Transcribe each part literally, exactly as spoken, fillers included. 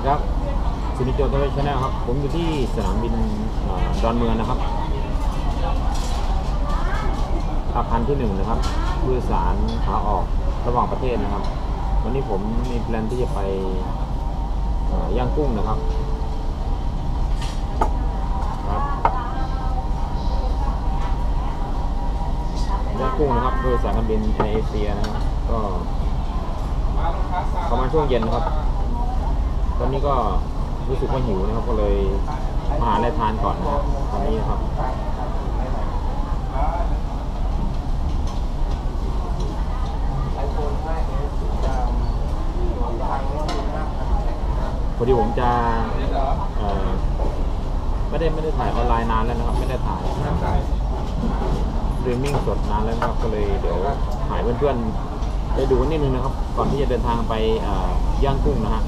ดีครับซินิโจทวีชแนลครับผมอยู่ที่สนามบินดอนเมืองนะครับอาคารที่หนึ่งนะครับผู้โดยสารขาออกระหว่างประเทศนะครับวันนี้ผมมีแพลนที่จะไปย่างกุ้งนะครับครับย่างกุ้งนะครับโดยสายการบินแอร์เอเชียนะครับก็ประมาณช่วงเย็นนะครับตอนนี้ก็รู้สึกว่าหิวนะครับก็เลยมาหาอะไรทานก่อนนะครับตอนนี้นะครับพอดีผมจะเอ่อไม่ได้ไม่ได้ถ่ายออนไลน์นานแล้วนะครับไม่ได้ถ่ายสตรีมมิ่งสดนานแล้วนะครับก็เลยเดี๋ยวถ่ายเพื่อนๆได้ดูนิดนึงนะครับก่อนที่จะเดินทางไปย่างกุ้งนะฮะ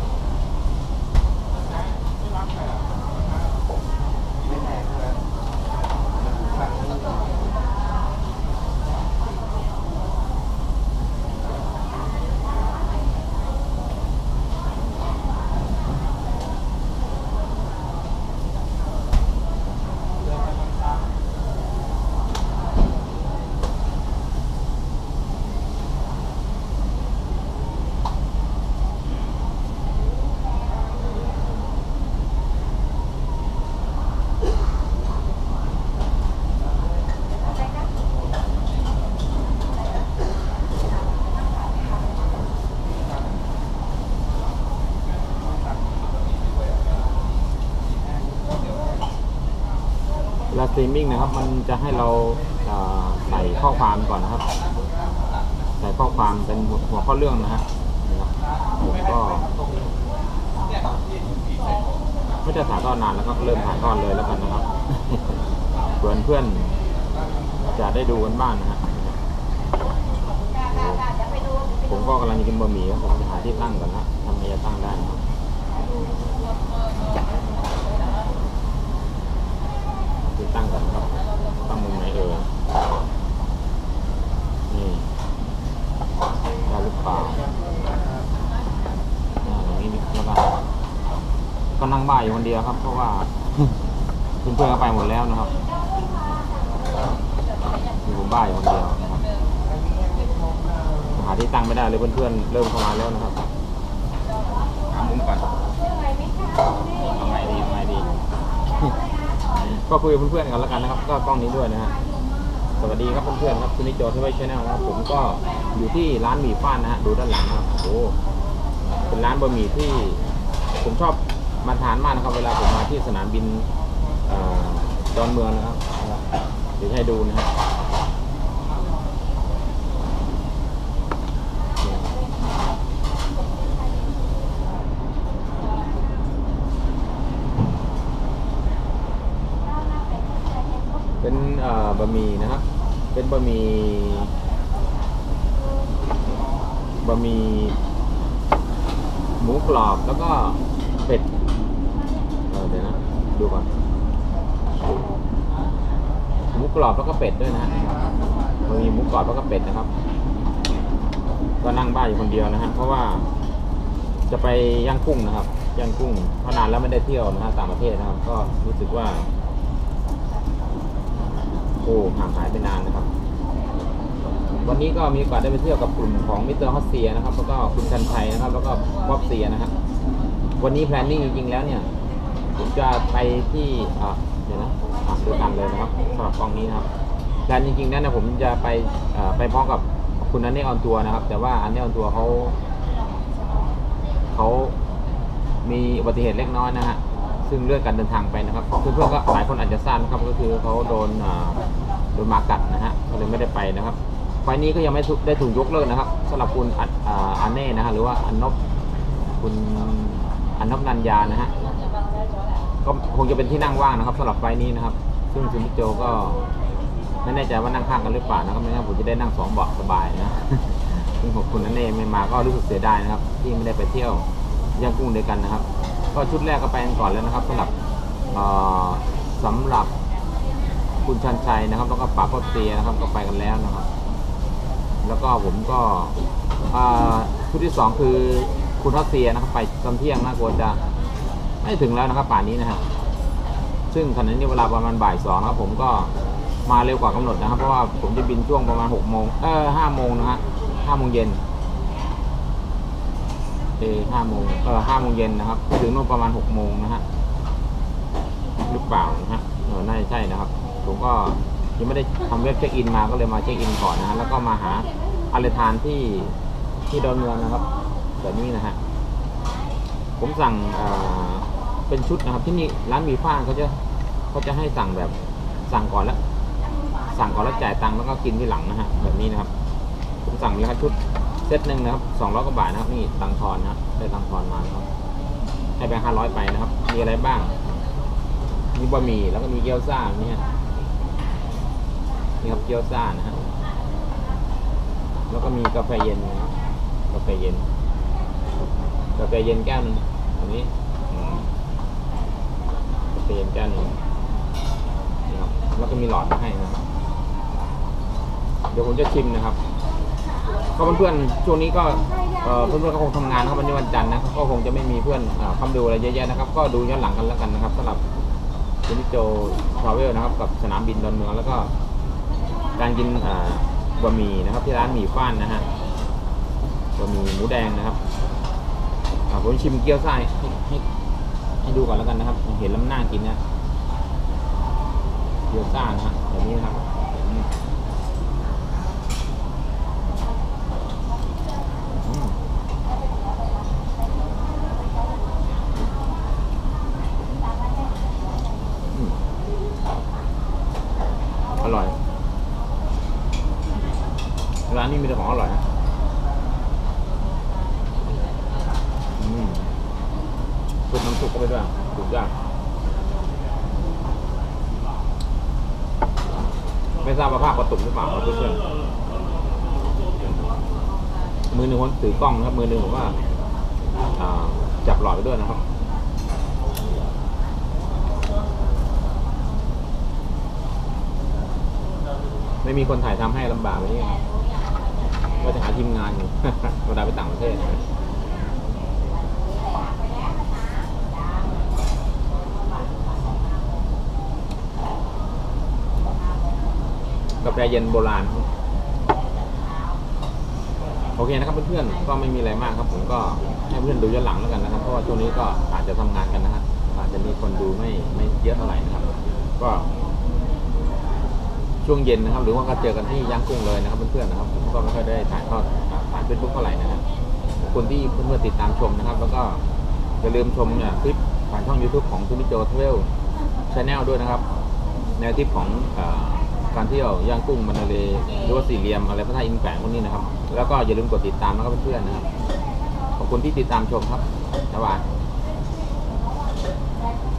เวลาสตรีมมิ่งนะครับมันจะให้เราใส่ข้อความก่อนนะครับใส่ข้อความเป็นหัวข้อเรื่องนะฮะผมก็ไม่ได้ถ่ายทอดนานแล้วก็เริ่มถ่ายทอดเลยแล้วกันนะครับเพื่อนเพื่อนจะได้ดูกันบ้างนะฮะผมก็กำลังจะกินบะหมี่ผมจะหาที่ตั้งก่อนนะทำไมจะตั้งได้นะครับที่ตั้งก่อนครับตั้งมุมไหนเอ่ยนี่ได้หรือเปล่าอย่างนี้แล้วก็ก็นั่งบ่ายอยู่คนเดียวครับเพราะว่าเพื่อนเพื่อนก็ไปหมดแล้วนะครับมีผมบ่ายอยู่คนเดียวนะครับหาที่ตั้งไม่ได้เลยเพื่อนๆเริ่มเข้ามาแล้วนะครับหามุมก่อนเอาไงดีเอาไงดีก็คุยกับเพื่อนๆกันแล้วกันนะครับก็กล้องนี้ด้วยนะฮะสวัสดีครับเพื่อนๆครับซินิโจทวีชแนลนะครับผมก็อยู่ที่ร้านหมี่ฟ้านนะฮะดูด้านหลังนะครับโอ้เป็นร้านบะหมี่ที่ผมชอบมาทานมากนะครับเวลาผมมาที่สนามบินดอนเมืองนะครับเดี๋ยวให้ดูนะฮะเป็นบะหมี่นะครับเป็นบะหมี่บะหมี่หมูกรอบแล้วก็เป็ดเดี๋ยวนะดูก่อนหมูกรอบแล้วก็เป็ดด้วยนะฮะบะหมี่หมูกรอบแล้วก็เป็ดนะครับก็นั่งบ้านอยู่คนเดียวนะฮะเพราะว่าจะไปย่างกุ้งนะครับย่างกุ้งเพราะนานแล้วไม่ได้เที่ยวนะฮะต่างประเทศนะครับก็รู้สึกว่าโอ้ห่างหายไปนานนะครับวันนี้ก็มีโอกาสได้ไปเที่ยวกับกลุ่มของมิสเตอร์ฮอสเซียนะครับแล้วก็คุณชันชัยนะครับแล้วก็บ๊อบเซียนะครับวันนี้แพลนนิ่งจริงๆแล้วเนี่ยผมจะไปที่อ่าเดี๋ยวนะอ่ะดูกันเลยนะครับสำหรับกล้องนี้นะครับแพลนจริงๆนั้นนะผมจะไปอ่าไปพร้อมกับคุณอันเน่ออนทัวร์นะครับแต่ว่าอันเน่ออนทัวร์เขาเขามีอุบัติเหตุเล็กน้อยนะฮะซึ่งเลื่อนการเดินทางไปนะครับเพื่อนๆก็หลายคนอาจจะทราบนะครับก็คือเขาโดนโดนหมากัดนะฮะก็เลยไม่ได้ไปนะครับไฟนี้ก็ยังไม่ได้ถูกยกเลิกนะครับสำหรับคุณอันเน่นะฮะหรือว่าอันนบคุณอันนบนันยานะฮะก็คงจะเป็นที่นั่งว่างนะครับสำหรับไฟนี้นะครับซึ่งซินิโจก็ไม่แน่ใจว่านั่งข้างกันหรือเปล่านะครับไม่งั้นผมจะได้นั่งสองเบาะสบายนะซึ่งขอบคุณอันเน่ไม่มาก็รู้สึกเสียดายนะครับที่ไม่ได้ไปเที่ยวย่างกุ้งด้วยกันนะครับก็ชุดแรกก็ไปกันก่อนแล้วนะครับสำหรับสำหรับคุณชันชัยนะครับแล้วก็ป๋าพ่อเตียนะครับก็ไปกันแล้วนะครับ แล้วก็ผมก็ชุดที่สองคือคุณรัสเซียนะครับไปตอนเที่ยงนะกลัวจะไม่ถึงแล้วนะครับป่านนี้นะครับซึ่งขณะนี้เวลาประมาณบ่ายสองนะครับผมก็มาเร็วกว่ากำหนดนะครับเพราะว่าผมจะบินช่วงประมาณหกโมงเออห้าโมงนะฮะห้าโมงเย็นเออห้าโมงเออห้าโมงเย็นนะครับถึงโน่นประมาณหกโมงนะฮะหรือเปล่านะฮะเออน่าจะใช่นะครับผมก็ยังไม่ได้ทำเว็บเช็คอินมาก็เลยมาเช็คอินก่อนนะฮะแล้วก็มาหาอะไรทานที่ที่ดอนเมืองนะครับแบบนี้นะฮะผมสั่งเป็นชุดนะครับที่นี่ร้านหมี่ฟ้าเขาจะเขาจะให้สั่งแบบสั่งก่อนแล้วสั่งก่อนแล้วจ่ายตังค์แล้วก็กินที่หลังนะฮะแบบนี้นะครับผมสั่งเลยครับชุดเซตหนึ่งนะครับสองร้อยกว่าบาทนะครับนี่ตังทอนนะครับได้ตังทอนมาครับให้ไปห้าร้อยไปนะครับมีอะไรบ้างมีบะหมี่แล้วก็มีเกี๊ยวซ่านี่ฮะนี่ครับเกี๊ยวซ่านะฮะแล้วก็มีกาแฟเย็นนะครับกาแฟเย็นกาแฟเย็นแก้วหนึ่งอันนี้กาแฟเย็นแก้วหนึ่งนี่ครับแล้วก็มีหลอดมาให้นะครับเดี๋ยวผมจะชิมนะครับก็เพื่อนๆช่วงนี้ก็เพื่อนๆก็คงทำงานครับวันนี้วันจันทร์นะก็คงจะไม่มีเพื่อนคำดูอะไรเยอะๆนะครับก็ดูย้อนหลังกันแล้วกันนะครับสำหรับคุณนิโจทราเวลนะครับกับสนามบินดอนเมืองแล้วก็การกินบะหมี่นะครับที่ร้านหมี่ฟ้านนะฮะบะหมี่หมูแดงนะครับผมชิมเกี๊ยวซ่าให้ให้ให้ดูก่อนแล้วกันนะครับเห็นแล้วน่ากินนะเกี๊ยวซ่านะฮะแบบนี้นะครับอร่อยร้านนี้มีแต่ของอร่อยนะซุปน้ำซุปก็ไปด้วยสุดยอดไม่ทราบว่าภาพกระตุกหรือเปล่าครับเพื่อนๆมือหนึ่งคนถือกล้องนะครับมือหนึ่งผมว่าจับหลอดไปด้วยนะครับไม่มีคนถ่ายทำให้ลำบากแบบนี้ก็จะหาทีมงานอยู่ เวลาไปต่างประเทศกาแฟเย็นโบราณโอเคนะครับเพื่อนๆก็ไม่มีอะไรมากครับผมก็ให้เพื่อนดูย้อนหลังแล้วกันนะครับเพราะว่าช่วงนี้ก็อาจจะทำงานกันนะฮะอาจจะมีคนดูไม่ไม่เยอะเท่าไหร่นะครับก็ช่วงเย็นนะครับหรือว่าก็เจอกันที่ย่างกุ้งเลยนะครับเพื่อนๆนะครับผมก็ไม่ค่อยได้ถ่ายทอดผ่านเฟซบุ๊กเท่าไหร่นะครับคนที่เพื่อนๆติดตามชมนะครับแล้วก็อย่าลืมชมเนี่ยคลิปผ่านช่อง ยูทูบ ของทูนิโจทเวลชาแนลด้วยนะครับแนวทิปของการเที่ยวย่างกุ้งมันเลหรือว่าสี่เหลี่ยมอะไรพระธาตุอินแฝงพวกนี้นะครับแล้วก็อย่าลืมกดติดตามนะครับเพื่อนๆนะครับขอบคุณที่ติดตามชมครับสวัสดี